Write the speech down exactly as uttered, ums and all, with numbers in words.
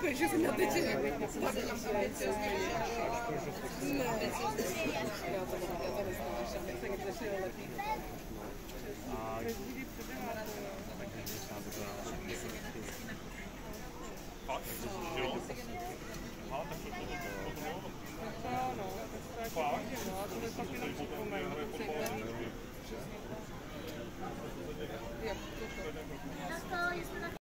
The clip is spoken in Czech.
Děkuji, že jsi na teď. Ne. Já to nesnáším, jak se začne lepší. Fakt? No, to je taky na